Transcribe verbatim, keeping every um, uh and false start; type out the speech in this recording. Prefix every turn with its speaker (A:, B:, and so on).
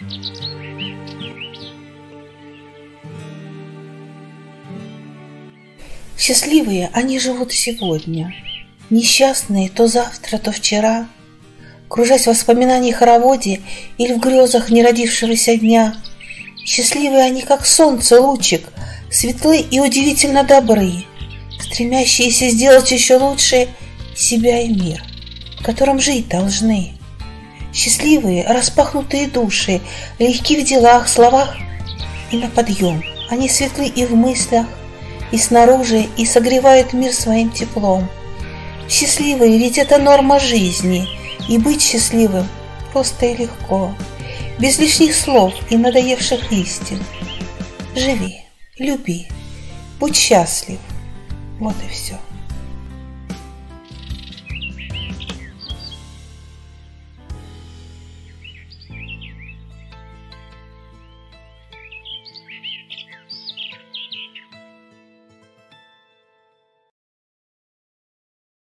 A: Счастливые они живут сегодня, несчастные то завтра, то вчера, кружась в воспоминаниях о хороводе или в грезах неродившегося дня. Счастливые они, как солнце лучик, светлы и удивительно добры, стремящиеся сделать еще лучше себя и мир, в котором жить должны. Счастливые, распахнутые души, легки в делах, словах и на подъем. Они светлы и в мыслях, и снаружи, и согревают мир своим теплом. Счастливые, ведь это норма жизни, и быть счастливым просто и легко, без лишних слов и надоевших истин. Живи, люби, будь счастлив. Вот и все.